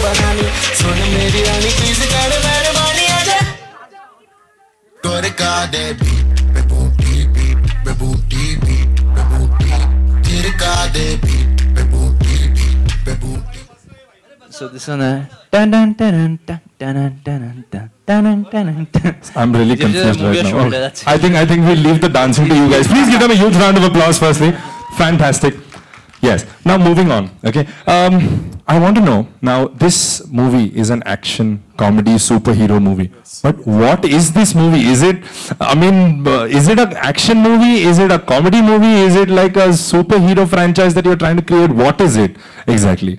बनानी सुन मेरी रानी प्लीज कर मेहरबानी आजा Torika de beat be booty Tirika de beat be booty So this one dun dun dun dun dun dun dun dun dun dun. I'm really confused right now. Shoulder, I think we'll leave the dancing to you guys. Please give them a huge round of applause firstly. Fantastic. Yes. Now moving on. Okay. I want to know now. This movie is an action comedy superhero movie. But what is this movie? Is it? I mean, is it an action movie? Is it a comedy movie? Is it like a superhero franchise that you're trying to create? What is it exactly?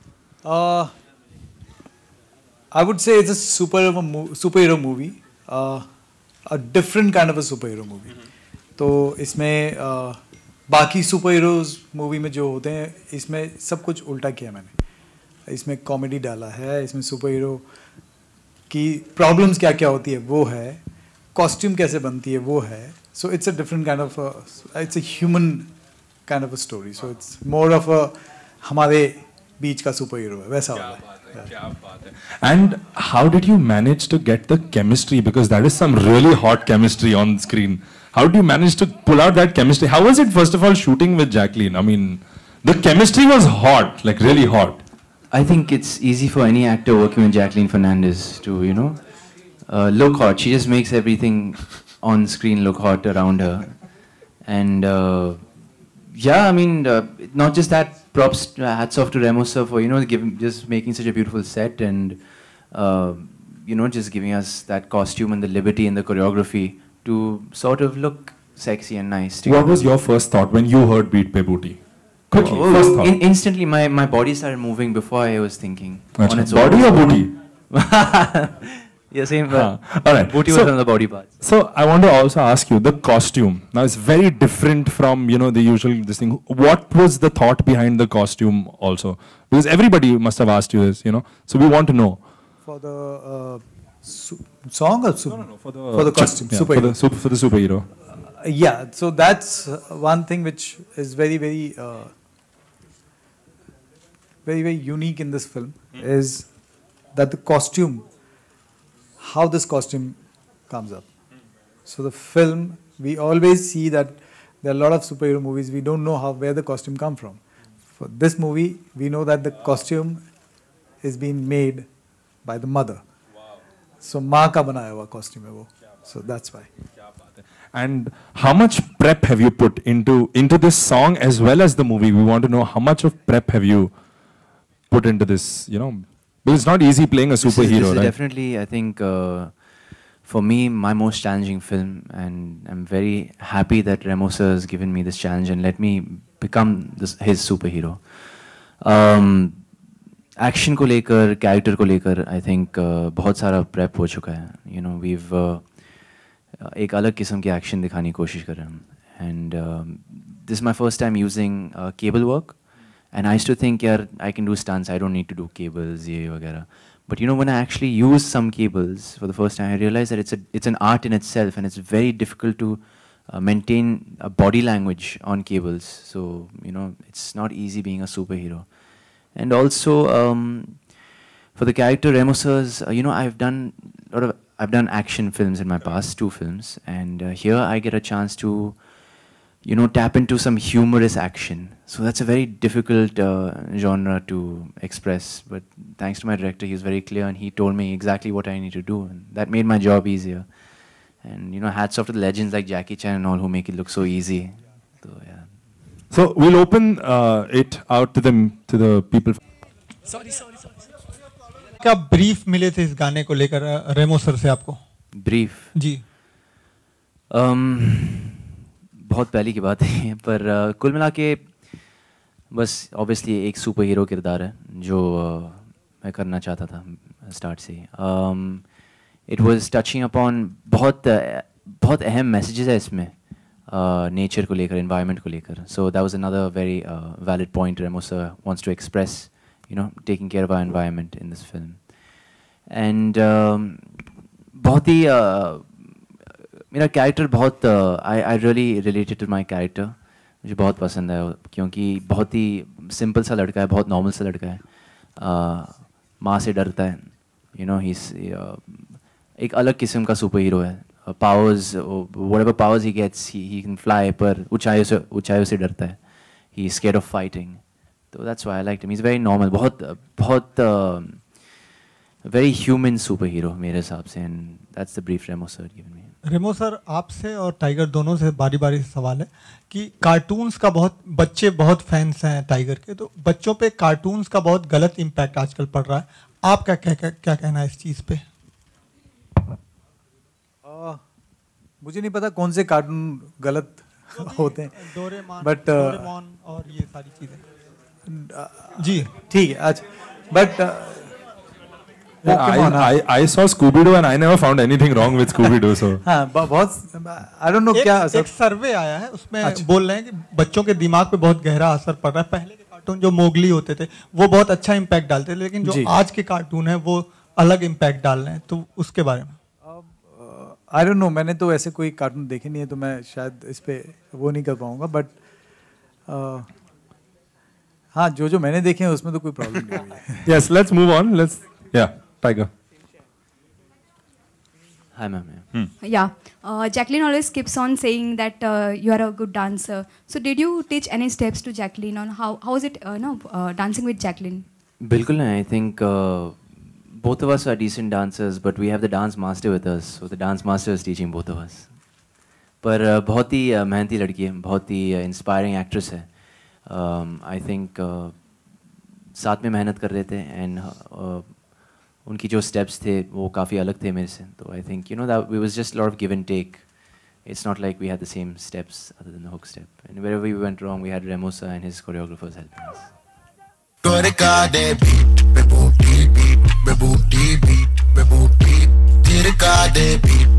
I would say it's a superhero movie, a different kind of a superhero movie. तो इसमें बाकी superheroes movie में जो होते हैं इसमें सब कुछ उल्टा किया मैंने इसमें comedy डाला है इसमें superhero की problems क्या क्या होती है वो है costume कैसे बनती है वो है so it's a different kind of it's a human kind of a story so it's more of a हमारे बीच का superhero है वैसा वाला है And how did you manage to get the chemistry? Because that is some really hot chemistry on screen. How did you manage to pull out that chemistry? How was it, first of all, shooting with Jacqueline? I mean, the chemistry was hot, like really hot. I think it's easy for any actor working with Jacqueline Fernandez to, you know, look hot. She just makes everything on screen look hot around her. And yeah, I mean, not just that, props, hats off to Remo sir for, you know, just making such a beautiful set and, you know, just giving us that costume and the liberty and the choreography to sort of look sexy and nice. What was your first thought when you heard Beat Pe Booty? Quickly, first thought. Instantly, my body started moving before I was thinking. On its body or booty? Yeah, same. All right. Booty was on the body part. So I want to also ask you the costume. Now it's very different from the usual this thing. What was the thought behind the costume also? Because everybody must have asked you this, So we want to know. For the song or no, for the costume, yeah, for the superhero. Yeah, so that's one thing which is very, very, very, very unique in this film is that the costume, how this costume comes up. So the film, we always see that there are a lot of superhero movies, we don't know where the costume come from. For this movie, we know that the costume is being made by the mother. So माँ का बनाया हुआ costume है वो. So that's why. And how much prep have you put into this song as well as the movie? We want to know how much of prep have you put into this, Because it's not easy playing a superhero, this is right? Definitely, I think, for me, my most challenging film, and I'm very happy that Remo sir has given me this challenge and let me become his superhero. Action को लेकर, character को लेकर, I think बहुत सारा prep हो चुका है. We've एक अलग किस्म की action दिखाने की कोशिश कर रहे हैं. And this is my first time using cable work. And I used to think, yeah, I can do stunts, I don't need to do cables, ye वगैरह. But when I actually use some cables for the first time, I realized that it's an art in itself, and it's very difficult to maintain a body language on cables. So it's not easy being a superhero. And also for the character Remo sir's, I've done action films in my past, 2 films, and here I get a chance to tap into some humorous action. So that's a very difficult genre to express. But thanks to my director, he was very clear and he told me exactly what I need to do. And that made my job easier. And hats off to the legends like Jackie Chan and all who make it look so easy. So, yeah. So we'll open it out to the people. Sorry. क्या brief मिले थे इस गाने को लेकर रेमो sir से आपको? Brief? जी. बहुत पहले की बात है, पर कुल मिला के बस ऑब्वियसली एक सुपर हीरो किरदार है जो मैं करना चाहता था स्टार्ट से. इट वाज टचिंग अपॉन बहुत अहम मैसेजेस है इसमें, नेचर को लेकर, एनवायरनमेंट को लेकर. So that was another very valid point Remo sir wants to express, taking care of our environment in this film. And बहुत ही मेरा कैरेक्टर बहुत I really related to my character. मुझे बहुत पसंद है क्योंकि बहुत ही सिंपल सा लड़का है, बहुत नॉर्मल सा लड़का है. माँ से डरता है, you know, he's एक अलग किस्म का सुपर हीरो है. Powers, whatever powers he gets, he can fly, पर ऊंचाइयों से डरता है. He's scared of fighting. So that's why I liked him. He's very normal, बहुत very human superhero मेरे हिसाब से, and that's the brief Remo sir given me. Remo sir, आपसे और टाइगर दोनों से बारी बारी सवाल है कि कार्टून्स का बच्चे बहुत फैंस हैं टाइगर के, तो बच्चों पे कार्टून्स का बहुत गलत इम्पैक्ट आजकल पड़ रहा है. आपका क्या कहना है इस चीज़ पे? मुझे नहीं पता कौन से कार्टून गलत होते हैं, डोरेमोन और ये सारी चीज़ें. जी ठीक है. अच्छा, but I saw Scooby-Doo and I never found anything wrong with Scooby-Doo. So हाँ, बहुत I don't know क्या एक सर्वे आया है उसमें बोल रहे हैं कि बच्चों के दिमाग पे बहुत गहरा असर पड़ रहा है. पहले के कार्टून जो मोगली होते थे वो बहुत अच्छा इम्पैक्ट डालते थे, लेकिन जो आज के कार्टून है वो अलग इम्पैक्ट डाल रहे हैं, तो उसके बारे में आई डोंट नो. मैंने तो ऐसे कोई कार्टून देखे नहीं है, तो मैं शायद इस पे वो नहीं कर पाऊंगा. बट हाँ, जो मैंने देखे हैं उसमें तो कोई प्रॉब्लम नहीं हुई है. yes, let's move on. Tiger. Hi ma'am. Jacqueline always keeps on saying that you are a good dancer. So did you teach any steps to Jacqueline on how is it dancing with Jacqueline? बिल्कुल नहीं. I think both of us are decent dancers, but we have the dance master with us. So the dance master is teaching both of us. पर बहुत ही मेहनती लड़की है, बहुत ही inspiring actress है. I think साथ में मेहनत कर रहे थे, and उनकी जो स्टेप्स थे वो काफ़ी अलग थे मेरे से. तो I think that we was just a lot of give and take. It's not like we had the same steps other than the hook step. And wherever we went wrong, we had Remo sir and his choreographers helping us. Beat, beat, beat, beat, beat, beat, beat, beat, beat, beat, beat, beat, beat, beat, beat,